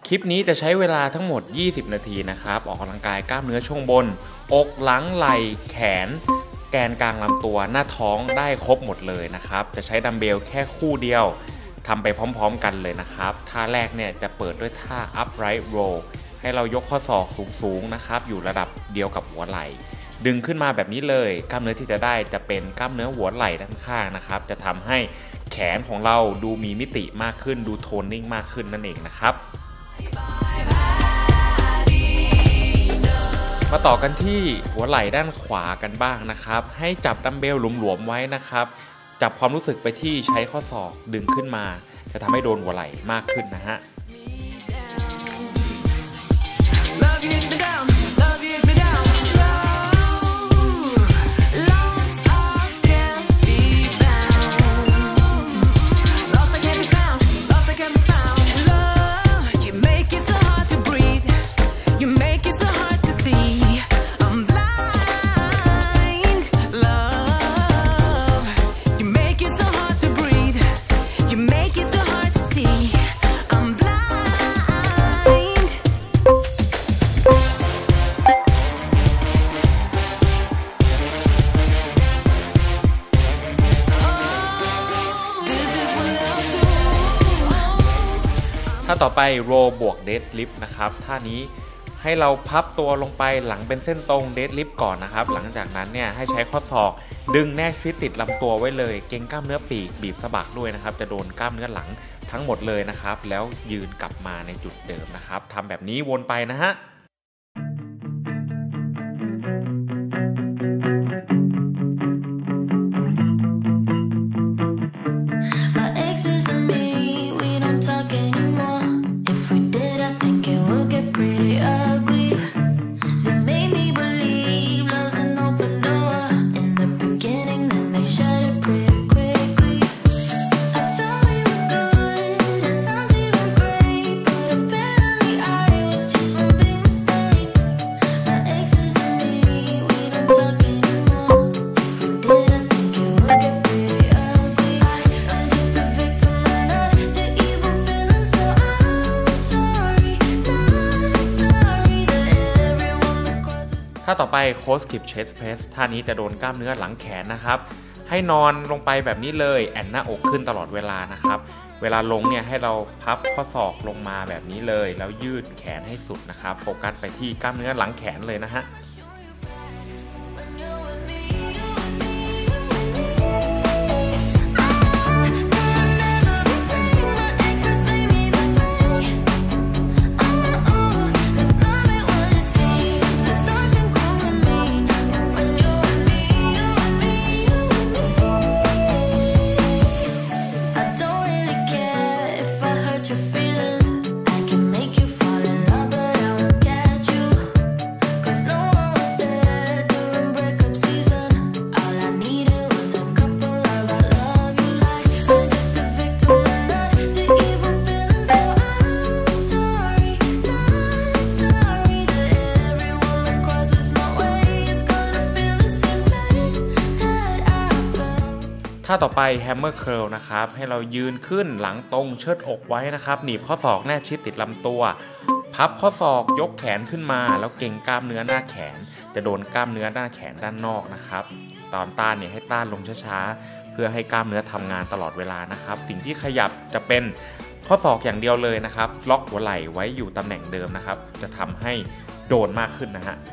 คลิปนี้จะใช้เวลาทั้งหมด20นาทีนะครับออกกำลังกายกล้ามเนื้อช่วงบนอกหลังไหล่แขนแกนกลางลำตัวหน้าท้องได้ครบหมดเลยนะครับจะใช้ดัมเบลแค่คู่เดียวทำไปพร้อมๆกันเลยนะครับท่าแรกเนี่ยจะเปิดด้วยท่า upright row ให้เรายกข้อศอกสูงๆนะครับอยู่ระดับเดียวกับหัวไหล่ดึงขึ้นมาแบบนี้เลยกล้ามเนื้อที่จะได้จะเป็นกล้ามเนื้อหัวไหล่ด้านข้างนะครับจะทำให้แขนของเราดูมีมิติมากขึ้นดูโทนนิ่งมากขึ้นนั่นเองนะครับมาต่อกันที่หัวไหล่ด้านขวากันบ้างนะครับให้จับดัมเบลหลวมๆไว้นะครับจับความรู้สึกไปที่ใช้ข้อศอกดึงขึ้นมาจะทำให้โดนหัวไหล่มากขึ้นนะฮะท่าต่อไปโรบวกเดดลิฟต์นะครับท่านี้ให้เราพับตัวลงไปหลังเป็นเส้นตรงเดดลิฟต์ก่อนนะครับหลังจากนั้นเนี่ยให้ใช้ข้อศอกดึงแนบชิดติดลำตัวไว้เลยเกร็งกล้ามเนื้อปีกบีบสะบักด้วยนะครับจะโดนกล้ามเนื้อหลังทั้งหมดเลยนะครับแล้วยืนกลับมาในจุดเดิมนะครับทำแบบนี้วนไปนะฮะท่าต่อไปโคสกิปเชสเพรสท่านี้จะโดนกล้ามเนื้อหลังแขนนะครับให้นอนลงไปแบบนี้เลยแอนหน้าอกขึ้นตลอดเวลานะครับเวลาลงเนี่ยให้เราพับข้อศอกลงมาแบบนี้เลยแล้วยืดแขนให้สุดนะครับโฟกัสไปที่กล้ามเนื้อหลังแขนเลยนะฮะท่าต่อไปแฮมเมอร์เคิลนะครับให้เรายืนขึ้นหลังตรงเชิดอกไว้นะครับหนีบข้อศอกแนบชิดติดลำตัวพับข้อศอกยกแขนขึ้นมาแล้วเกร็งกล้ามเนื้อหน้าแขนจะโดนกล้ามเนื้อหน้าแขนด้านนอกนะครับตอนต้านเนี่ยให้ต้านลงช้าๆเพื่อให้กล้ามเนื้อทำงานตลอดเวลานะครับสิ่งที่ขยับจะเป็นข้อศอกอย่างเดียวเลยนะครับล็อกหัวไหล่ไว้อยู่ตำแหน่งเดิมนะครับจะทำให้โดนมากขึ้นนะฮะ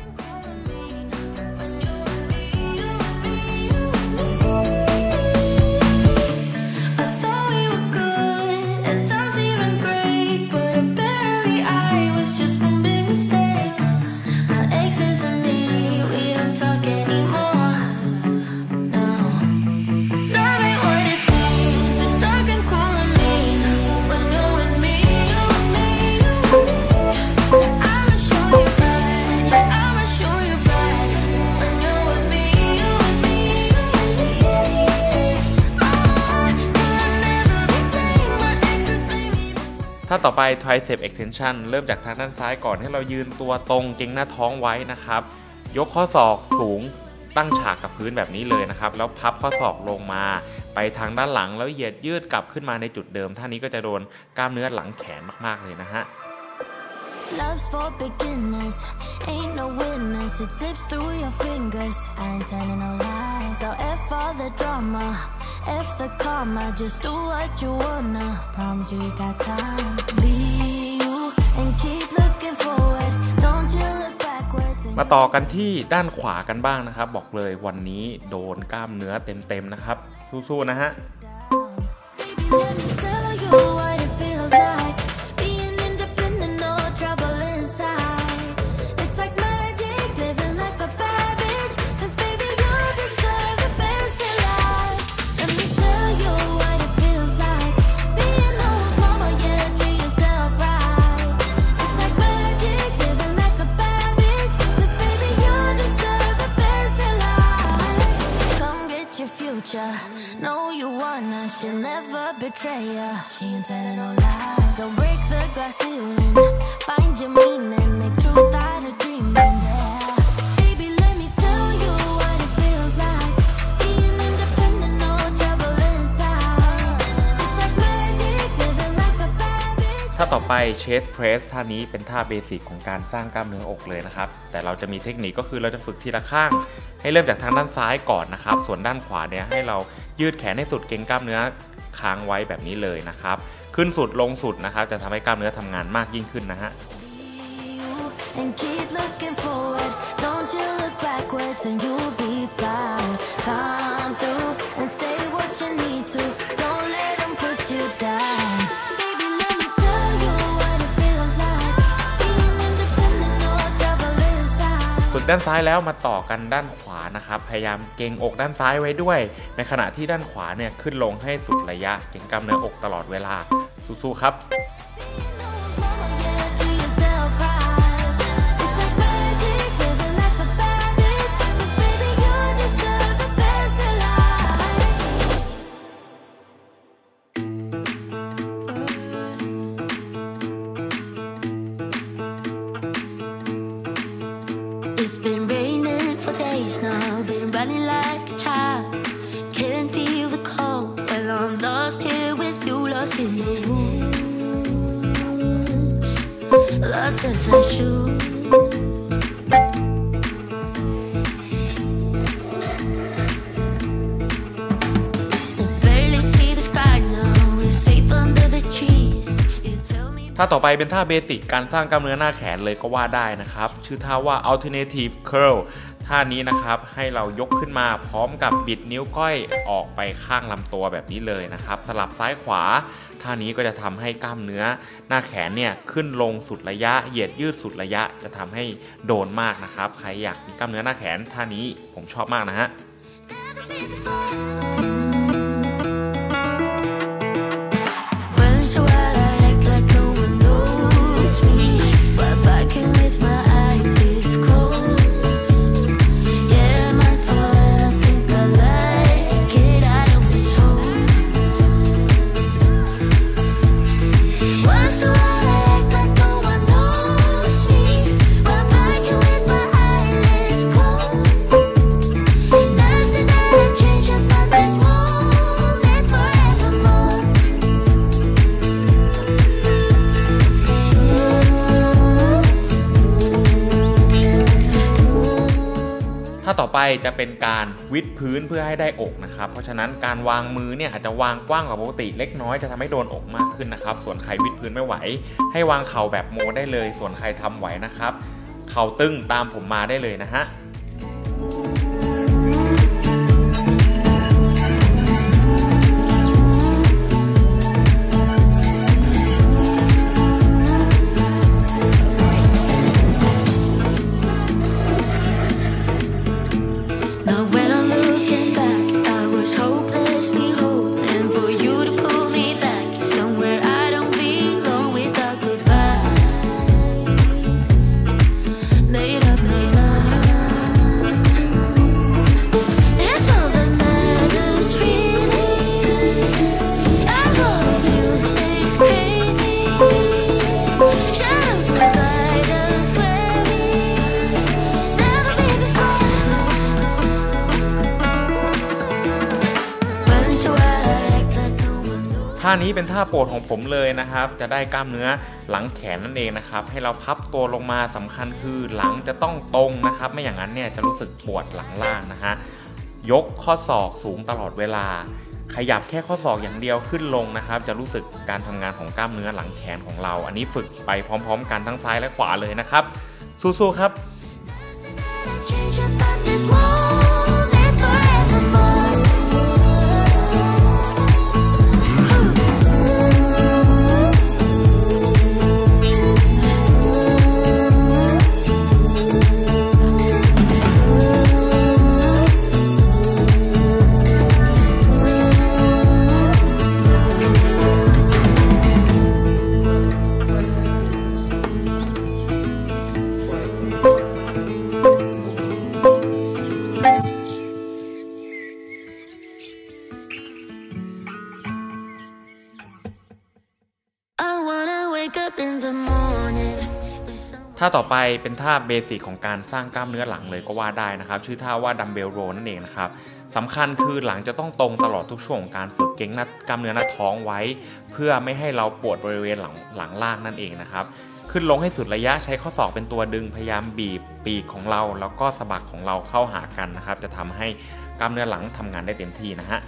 ถ้าต่อไป tricep extension เริ่มจากทางด้านซ้ายก่อนให้เรายืนตัวตรงเกร็งหน้าท้องไว้นะครับยกข้อศอกสูงตั้งฉากกับพื้นแบบนี้เลยนะครับแล้วพับข้อศอกลงมาไปทางด้านหลังแล้วเหยียดยืดกลับขึ้นมาในจุดเดิมท่านี้ก็จะโดนกล้ามเนื้อหลังแขนมากๆเลยนะฮะ Love's for beginners, ain't no winners. It slips through your fingers. I ain't telling no lies. So F all the drama, F the karma. Just do what you wanna. Promise you got time. Be you and keep looking forward. Don't you look backwards. มาต่อกันที่ด้านขวากันบ้างนะครับบอกเลยวันนี้โดนกล้ามเนื้อเต็มๆนะครับสู้ๆนะฮะ No, you wanna, she'll never betray ya. She ain't telling no lies. So break the glass ceiling, find your meaning, make truth out of dreaming. Yeah. Baby, let me tell you what it feels like. Being independent, no trouble inside. It's like magic, living like a bad bitch. ท่าต่อไปเชสเพรสท่านี้เป็นท่าเบสิกของการสร้างกล้ามเนื้ออกเลยนะครับแต่เราจะมีเทคนิคก็คือเราจะฝึกทีละข้างให้เริ่มจากทางด้านซ้ายก่อนนะครับส่วนด้านขวาเนี่ยให้เรายืดแขนให้สุดเกร็งกล้ามเนื้อค้างไว้แบบนี้เลยนะครับขึ้นสุดลงสุดนะครับจะทำให้กล้ามเนื้อทำงานมากยิ่งขึ้นนะฮะฝึกด้านซ้ายแล้วมาต่อกันด้านขวานะครับพยายามเกร็งอกด้านซ้ายไว้ด้วยในขณะที่ด้านขวาเนี่ยขึ้นลงให้สุดระยะเกร็งกล้ามเนื้ออกตลอดเวลาสู้ๆครับ It's been raining for days now, been running like a child. Can't feel the cold, well I'm lost here with you, lost in the woods, lost as I should. ท่าต่อไปเป็นท่าเบสิกการสร้างกล้ามเนื้อหน้าแขนเลยก็ว่าได้นะครับชื่อท่าว่า alternative curl ท่านี้นะครับให้เรายกขึ้นมาพร้อมกับบิดนิ้วก้อยออกไปข้างลำตัวแบบนี้เลยนะครับสลับซ้ายขวาท่านี้ก็จะทำให้กล้ามเนื้อหน้าแขนเนี่ยขึ้นลงสุดระยะเหยียดยืดสุดระยะจะทำให้โดนมากนะครับใครอยากมีกล้ามเนื้อหน้าแขนท่านี้ผมชอบมากนะฮะถ้าต่อไปจะเป็นการวิดพื้นเพื่อให้ได้อกนะครับเพราะฉะนั้นการวางมือเนี่ยอาจจะวางกว้างกว่าปกติเล็กน้อยจะทำให้โดนอกมากขึ้นนะครับส่วนใครวิดพื้นไม่ไหวให้วางเข่าแบบโมได้เลยส่วนใครทำไหวนะครับเข่าตึงตามผมมาได้เลยนะฮะ Made up my mind. ท่านี้เป็นท่าโปรดของผมเลยนะครับจะได้กล้ามเนื้อหลังแขนนั่นเองนะครับให้เราพับตัวลงมาสำคัญคือหลังจะต้องตรงนะครับไม่อย่างนั้นเนี่ยจะรู้สึกปวดหลังล่างนะฮะยกข้อศอกสูงตลอดเวลาขยับแค่ข้อศอกอย่างเดียวขึ้นลงนะครับจะรู้สึกการทำงานของกล้ามเนื้อหลังแขนของเราอันนี้ฝึกไปพร้อมๆกันทั้งซ้ายและขวาเลยนะครับสู้ๆครับท่าต่อไปเป็นท่าเบสิกของการสร้างกล้ามเนื้อหลังเลยก็ว่าได้นะครับชื่อท่าว่าดัมเบลโรนั่นเองนะครับสำคัญคือหลังจะต้องตรงตลอดทุกช่วงของการฝึกเก่งกล้ามเนื้อหน้าท้องไว้เพื่อไม่ให้เราปวดบริเวณหลังล่างนั่นเองนะครับขึ้นลงให้สุดระยะใช้ข้อศอกเป็นตัวดึงพยายามบีบปีกของเราแล้วก็สะบักของเราเข้าหากันนะครับจะทำให้กล้ามเนื้อหลังทำงานได้เต็มที่นะฮะ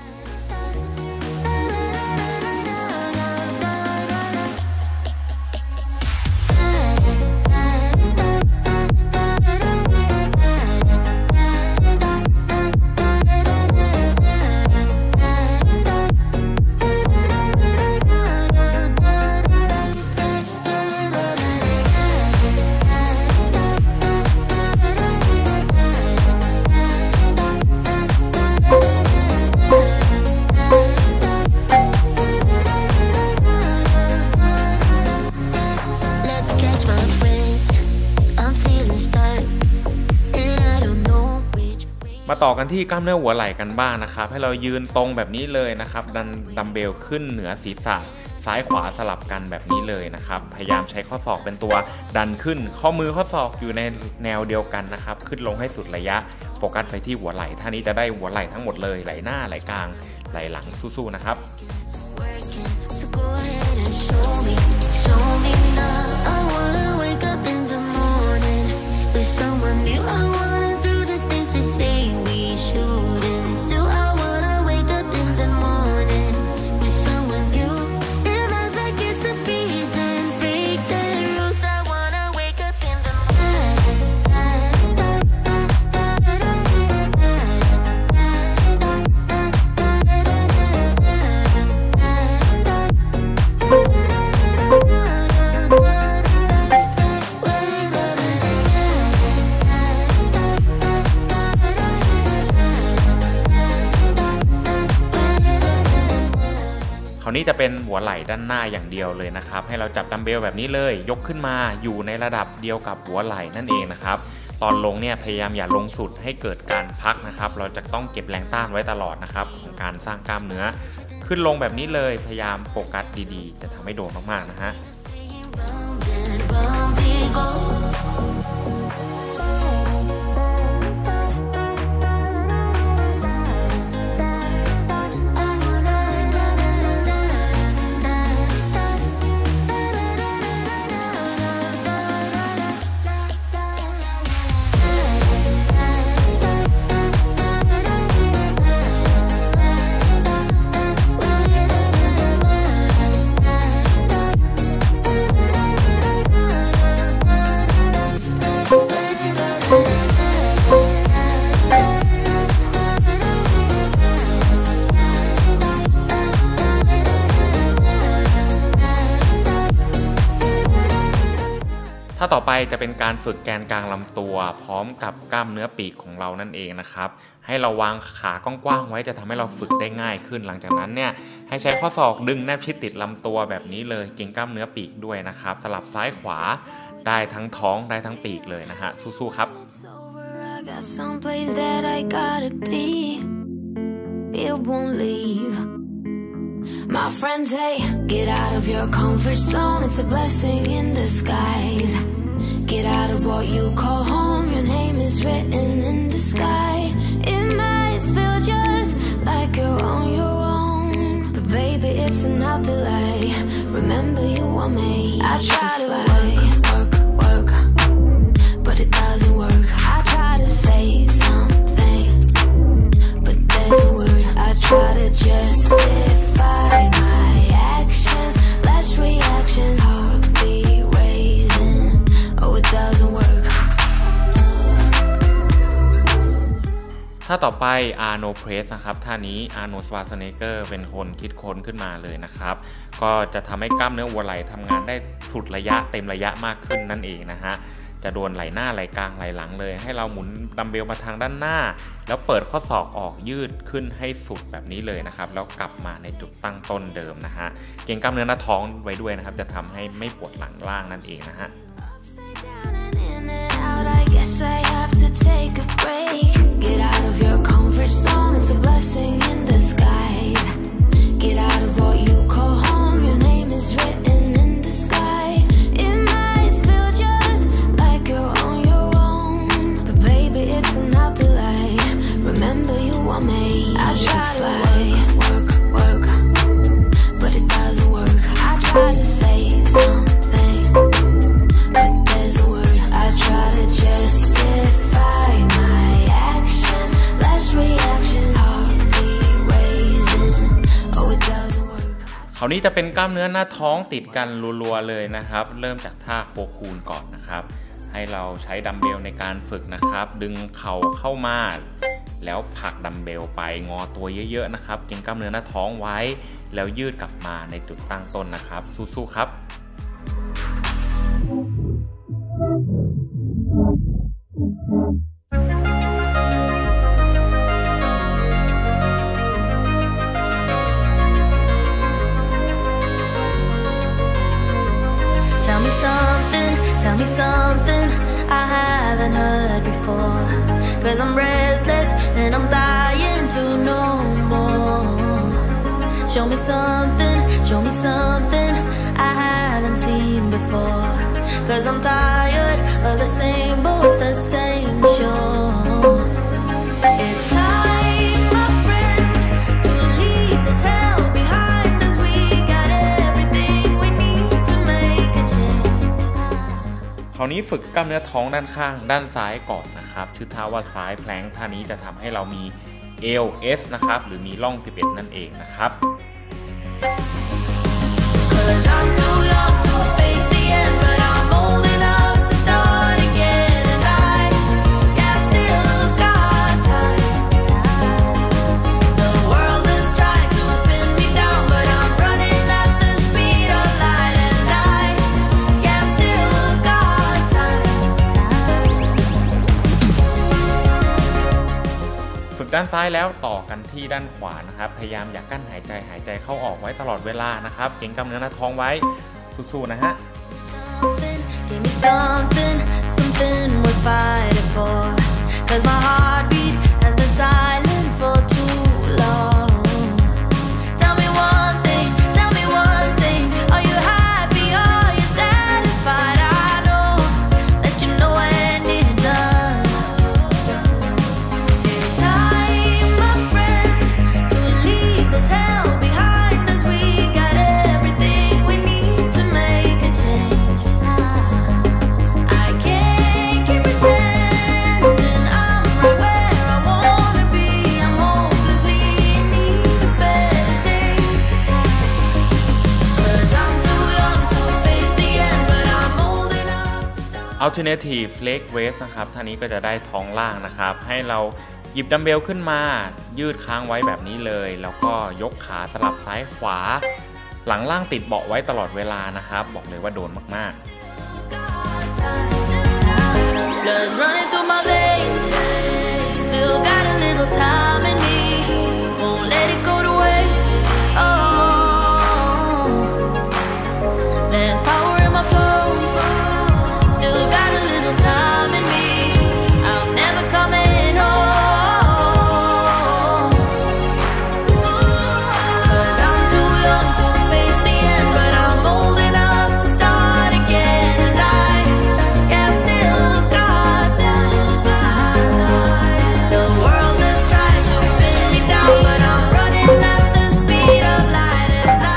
มาต่อกันที่กล้ามเนื้อหัวไหล่กันบ้างนะครับให้เรายืนตรงแบบนี้เลยนะครับดันดัมเบลขึ้นเหนือศีรษะซ้ายขวาสลับกันแบบนี้เลยนะครับพยายามใช้ข้อศอกเป็นตัวดันขึ้นข้อมือข้อศอกอยู่ในแนวเดียวกันนะครับขึ้นลงให้สุดระยะโฟกัสไปที่หัวไหล่ท่านี้จะได้หัวไหล่ทั้งหมดเลยไหล่หน้าไหล่กลางไหล่หลังสู้ๆนะครับคราวนี้จะเป็นหัวไหล่ด้านหน้าอย่างเดียวเลยนะครับให้เราจับดัมเบลแบบนี้เลยยกขึ้นมาอยู่ในระดับเดียวกับหัวไหล่นั่นเองนะครับตอนลงเนี่ยพยายามอย่าลงสุดให้เกิดการพักนะครับเราจะต้องเก็บแรงต้านไว้ตลอดนะครับของการสร้างกล้ามเนื้อขึ้นลงแบบนี้เลยพยายามโฟกัสดีๆจะทำให้โดนมากๆนะฮะ ถ้าต่อไปจะเป็นการฝึกแกนกลางลำตัวพร้อมกับกล้ามเนื้อปีกของเรานั่นเองนะครับให้เราวางขากว้างๆไว้จะทำให้เราฝึกได้ง่ายขึ้นหลังจากนั้นเนี่ยให้ใช้ข้อศอกดึงแนบชิดติดลำตัวแบบนี้เลยเก่งกล้ามเนื้อปีกด้วยนะครับสลับซ้ายขวาได้ทั้งท้องได้ทั้งปีกเลยนะฮะสู้ๆครับ My friends say, get out of your comfort zone, it's a blessing in disguise. Get out of what you call home, your name is written in the sky. It might feel just like you're on your own, but baby baby, it's another lie. Remember you were made. I try to work, but it doesn't work. I try to say something, but there's a word. I try to justify my actions, less reactions, heartbeat raising. Oh, it doesn't work. ท่าต่อไป Arnold Press นะครับท่านี้ Arnold Schwarzenegger เป็นคนคิดค้นขึ้นมาเลยนะครับก็จะทำให้กล้ามเนื้อวัวไหล่ทำงานได้สุดระยะเต็มระยะมากขึ้นนั่นเองนะฮะจะโดนไหล่หน้าไหล่กลางไหล่หลังเลยให้เราหมุนดัมเบลมาทางด้านหน้าแล้วเปิดข้อศอกออกยืดขึ้นให้สุดแบบนี้เลยนะครับแล้วกลับมาในจุดตั้งต้นเดิมนะฮะเกร็งกล้ามเนื้อหน้าท้องไว้ด้วยนะครับจะทำให้ไม่ปวดหลังล่างนั่นเองนะฮะ Guess I have to take a break. Get out of your comfort zone. It's a blessing in disguise. Get out of what you call home. Your name is written in the sky. It might feel just like you're on your own, but baby, it's another lie. Remember you were made. I try to work, but it doesn't work. I try to say something, but there's no word. I try to justify my actions, less reactions, heartbeat raising. Oh, it doesn't work. คราวนี้จะเป็นกล้ามเนื้อหน้าท้องติดกันรัวๆเลยนะครับเริ่มจากท่าโคคูนก่อนนะครับให้เราใช้ดัมเบลในการฝึกนะครับดึงเข่าเข้ามาแล้วผลักดัมเบลไปงอตัวเยอะๆนะครับเกร็งกล้ามเนื้อหน้าท้องไว้แล้วยืดกลับมาในจุดตั้งต้นนะครับสู้ๆครับ Tell me something I haven't heard before. 'Cause I'm restless and I'm dying to know more. Show me something I haven't seen before. 'Cause I'm tired of the same boats, the same shore. It's time, my friend, to leave this hell behind us. We got everything we need to make a change. คราวนี้ฝึกกล้ามเนื้อท้องด้านข้างด้านซ้ายก่อนนะครับชื่อท่าว่าซ้ายแพลงท่านี้จะทำให้เรามีเอว S นะครับหรือมีร่อง11นั่นเองนะครับ 'Cause I'm too young to face the end, but I'm old enough to start again. And I still got time. The world is trying to pin me down, but I'm running at the speed of light. And I still got time. ฝึกด้านซ้ายแล้วต่อกันที่ด้านขวานะครับพยายามอย่ากั้นหายใจเข้าออกไว้ตลอดเวลานะครับเกร็งกล้ามเนื้อหน้าท้องไว้สู้ๆนะฮะ Give me something worth fighting for. 'Cause my heartbeat has been silent for too long. Tell me one thing, are you happy, are you satisfied? I know that you know when you're done. It's time, my friend, to leave this hell behind us. We got everything we need to make a change. I can't keep pretending I'm right where I wanna be. I'm hopelessly in need of better days. 'Cause I'm too young to face the end, but I'm old enough to start. Alternative leg raise นะครับท่านี้ก็จะได้ท้องล่างนะครับให้เราหยิบดัมเบลขึ้นมายืดค้างไว้แบบนี้เลยแล้วก็ยกขาสลับซ้ายขวาหลังล่างติดเบาะไว้ตลอดเวลานะครับบอกเลยว่าโดนมากๆ Blood's running through my veins. Still got a little time in me. Won't let it go to waste. Oh, there's power in my bones. Still got a little time in me. I'm never coming home. 'Cause I'm too young to face the end, but I'm old enough to start again. And I still got time. The world is trying to pin me down, but I'm running at the speed of light. And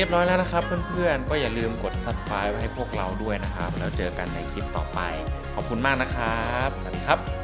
รียบร้อยแล้วนะครับเพื่อนๆก็อย่าลืมกด Subscribe ให้พวกเราด้วยนะครับแล้วเจอกันในคลิปต่อไปขอบคุณมากนะครับสวัสดีครับ